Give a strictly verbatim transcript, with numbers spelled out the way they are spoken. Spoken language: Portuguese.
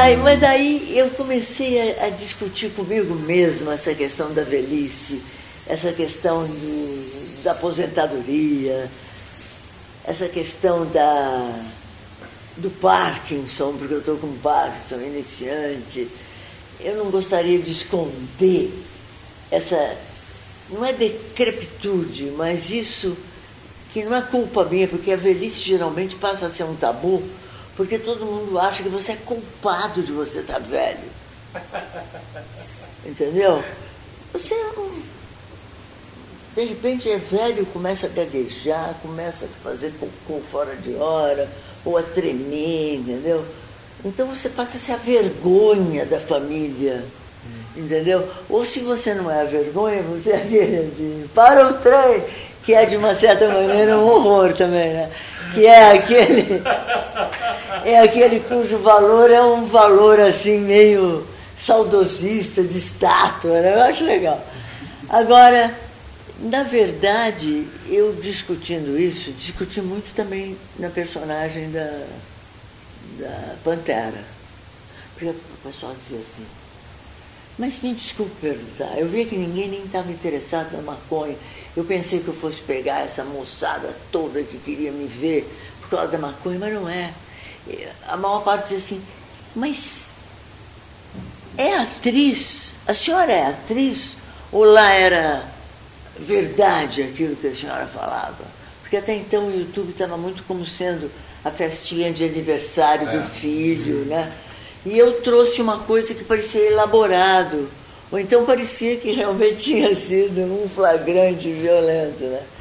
daí, mas daí eu comecei a, a discutir comigo mesma essa questão da velhice, essa questão do, da aposentadoria, essa questão da, do Parkinson, porque eu estou com Parkinson iniciante. Eu não gostaria de esconder essa, não é decrepitude, mas isso que não é culpa minha, porque a velhice geralmente passa a ser um tabu, porque todo mundo acha que você é culpado de você estar velho. Entendeu? Você de repente é velho, começa a gaguejar, começa a fazer cocô fora de hora, ou a tremer, entendeu? Então você passa a ser a vergonha da família, entendeu? Ou se você não é a vergonha, você é aquele de para o trem, que é de uma certa maneira um horror também, né? Que é aquele, é aquele cujo valor é um valor assim meio saudosista, de estátua, né? Eu acho legal. Agora, na verdade, eu discutindo isso, discuti muito também na personagem da, da Pantera. Porque o pessoal dizia assim, mas me desculpe perguntar, eu vi que ninguém nem estava interessado na maconha. Eu pensei que eu fosse pegar essa moçada toda que queria me ver por causa da maconha, mas não é. A maior parte dizia assim, mas é atriz? A senhora é atriz? Ou lá era verdade aquilo que a senhora falava? Porque até então o YouTube estava muito como sendo a festinha de aniversário é. do filho, né? E eu trouxe uma coisa que parecia elaborado, ou então parecia que realmente tinha sido um flagrante violento, né?